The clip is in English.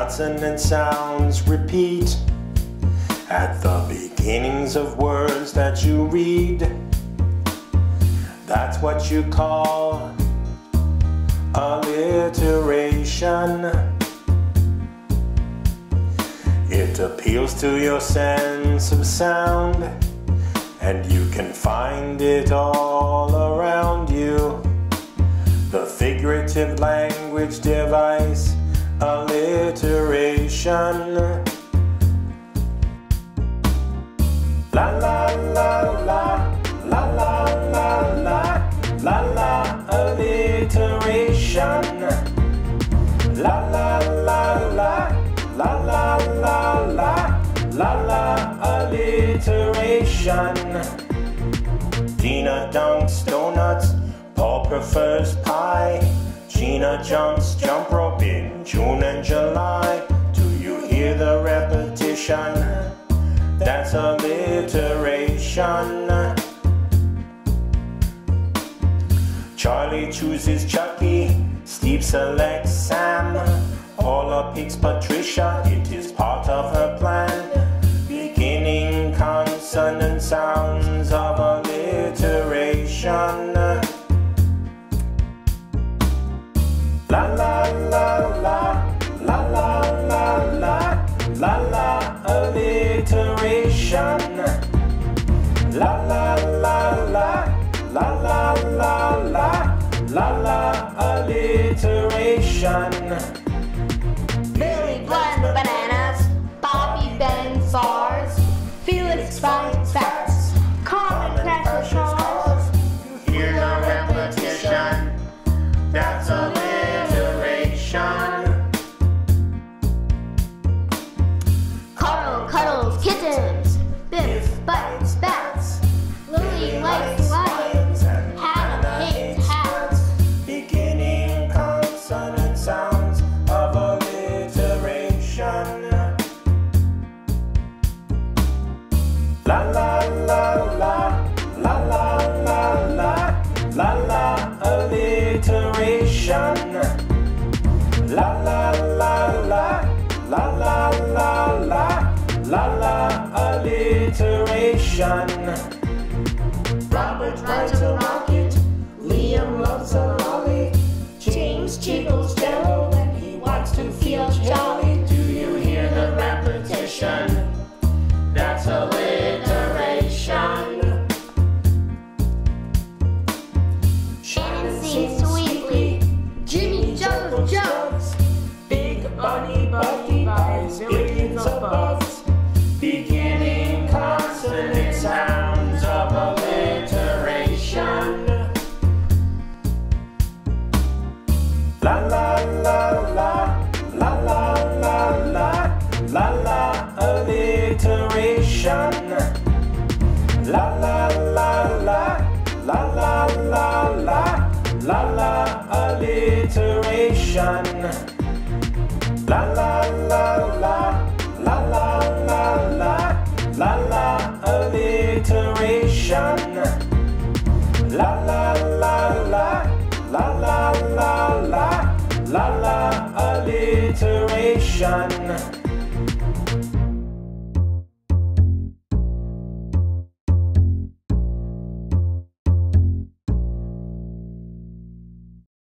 consonant sounds repeat at the beginnings of words that you read. That's what you call alliteration. It appeals to your sense of sound, and you can find it all around you. The figurative language device, alliteration. La la la la, la la la la, la la, alliteration. La la la la, la la la la, la la, alliteration. Gina dunks donuts, Paul prefers pie. Gina jumps jump rope in June and July. Do you hear the repetition? That's alliteration. Charlie chooses Chucky, Steve selects Sam. Paula picks Patricia, it is part of her plan. Beginning consonant sounds of alliteration. La la la la, la la la la, la la, alliteration. La la la la, la la la la, la la, alliteration. Billy blends bananas, Bobby bends bars, Felix finds facts, Carmen crashes cars. Hear the repetition, that's alliteration. Carl cuddles kittens, Biff bites bats, Lily likes lions, Hannah hates hats. Beginning consonant sounds of alliteration. La la la la, la la la la, la la, alliteration. La la la la, la la la la, la la, alliteration. Robert rides a rocket, Liam loves a lolly, James jiggles jello and he wants to feel jolly. Do you hear the repetition? That's alliteration. Shannon sings sweetly, Jimmy juggles jugs, Big Bunny Buddy buys billions of bugs. Beginning consonant sounds of alliteration. La la la la, la la la la, la la, alliteration. La la la la, la la la la, la la, alliteration. La la la la, la la la la, la la, alliteration. La la la la, la la la la, la la, alliteration.